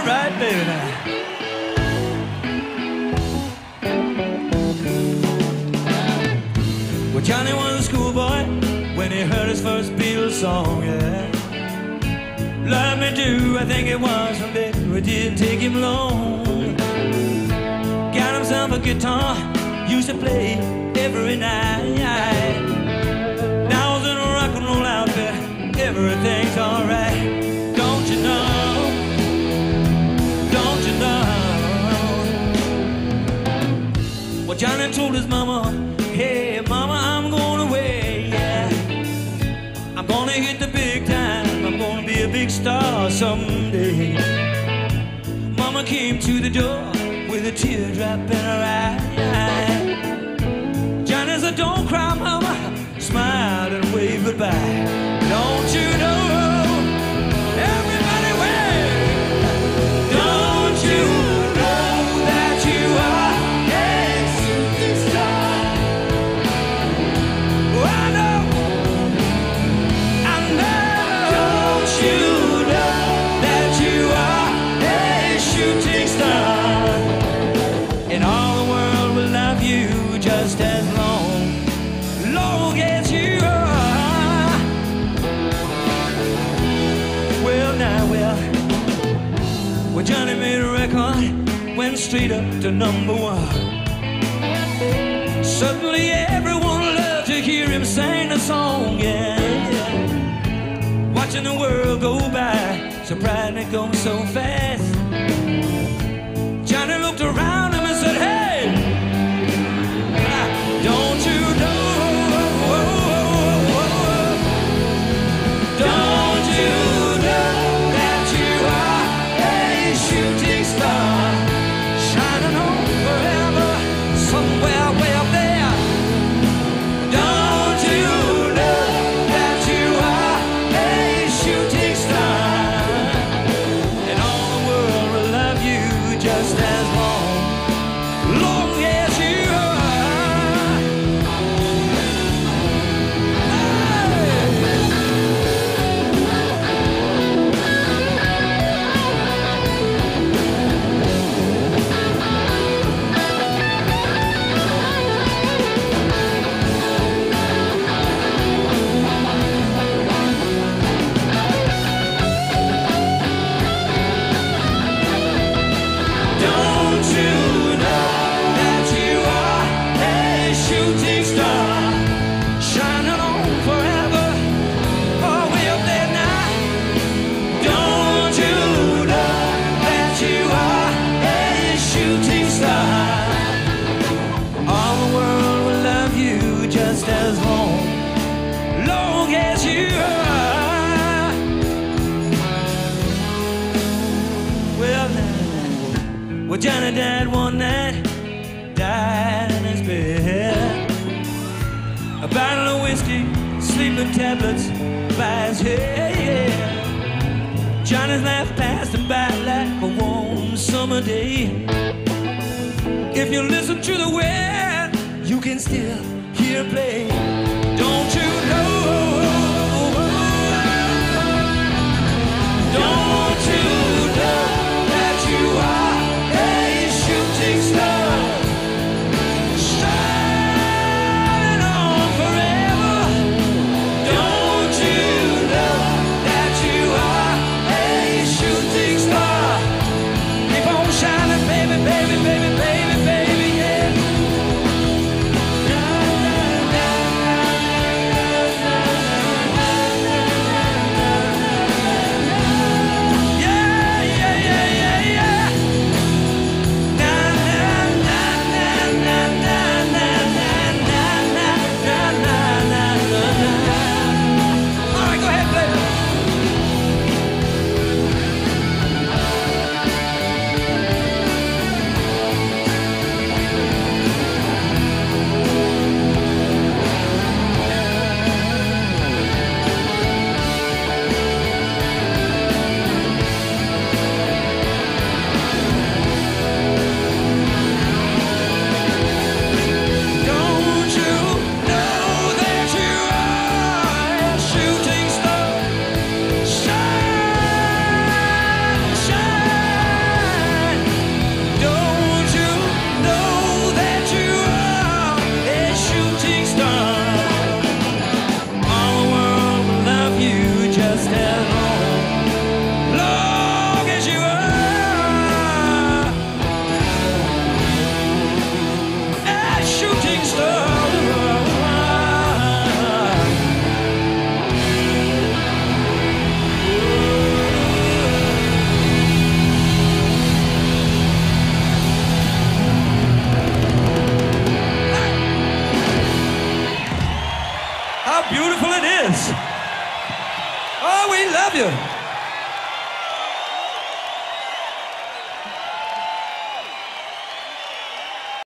right, baby, now. Well, Johnny was a schoolboy when he heard his first Beatles song, yeah. Love Me Do, I think it was, but it didn't take him long. Got himself a guitar, used to play every night. Now he's in a rock and roll outfit, everything's alright. Don't you know? Don't you know? Well, Johnny told his mama, hey, mama, I'm going away, yeah. I'm gonna hit the big time, I'm gonna be a big star someday. Mama came to the door with a teardrop in her eye. Johnny said, don't cry, mama, smiled and waved goodbye. Don't you know? Everybody wave. Don't you know that you are a shooting star? Oh, I know. Don't you know that you are a shooting star? And all the world will love you just as long as you are. Well, now, well, Johnny made a record, went straight up to #1. Suddenly everyone loved to hear him sing the song, yeah. Watching the world go by, surprised it goes so fast. Johnny looked around him and said, hey, don't you know? Don't you know that you are a shooting star, shining on forever, somewhere way up there? Don't you know that you are a shooting star? And all the world will love you just as long as you are. Don't you know that you are a shooting star, shining on forever, oh, way up there now? Don't you know that you are a shooting star? All the world will love you just as long as you are. Well, well, Johnny died one night, died in his bed. A bottle of whiskey, sleeping tablets by his head. Johnny's life passed him by like a warm summer day. If you listen to the wind, you can still hear it play. Don't you know? Don't you know that you are a shooting star, shining on forever? Don't you know that you are a shooting star? Keep on shining, baby, baby, baby, baby, baby, yeah. Na, na, na. love you.